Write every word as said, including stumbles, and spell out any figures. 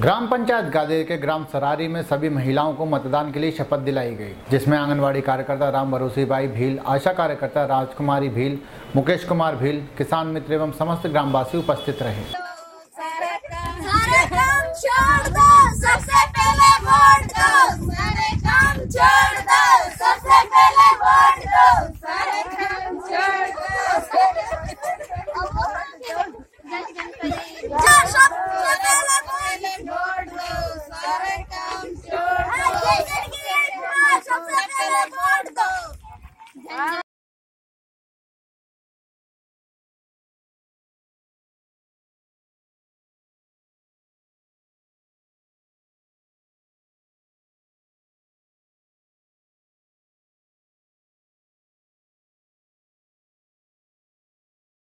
ग्राम पंचायत गादेर के ग्राम सरारी में सभी महिलाओं को मतदान के लिए शपथ दिलाई गई, जिसमें आंगनवाड़ी कार्यकर्ता राम भरोसी बाई भील, आशा कार्यकर्ता राजकुमारी भील, मुकेश कुमार भील, किसान मित्र एवं समस्त ग्रामवासी उपस्थित रहे। सारे काम छोड़ दो, सबसे पहले वोट दो, सारे काम छोड़